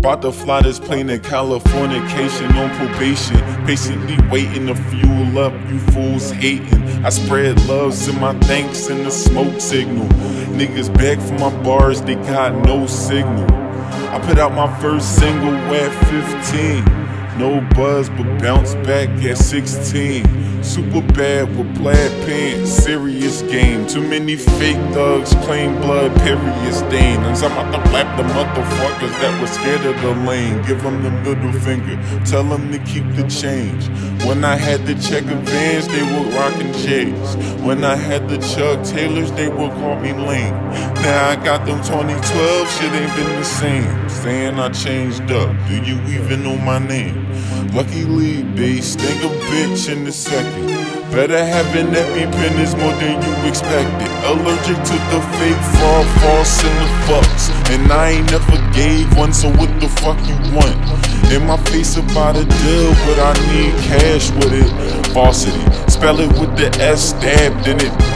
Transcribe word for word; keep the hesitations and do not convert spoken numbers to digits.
About to fly this plane in Californication on probation, patiently waiting to fuel up, you fools hating. I spread loves in my thanks and the smoke signal. Niggas beg for my bars, they got no signal. I put out my first single at fifteen. No buzz but bounce back at sixteen. Super bad with plaid pants, serious game. Too many fake thugs claim blood, period stain. And I'm about to flap the motherfuckers that were scared of the lane. Give them the middle finger, tell them to keep the change. When I had the checker Vans, they were rocking J's. When I had the Chuck Taylors, they would call me lame. Now I got them twenty twelve, shit ain't been the same. Saying I changed up, do you even know my name? Luckily, they sting a bitch in a second. Better have an EpiPen is more than you expected. Allergic to the fake fraud, false, and the fucks. And I ain't never gave one, so what the fuck you want? In my face about a deal, but I need cash with it. Falsity, spell it with the S stabbed in it.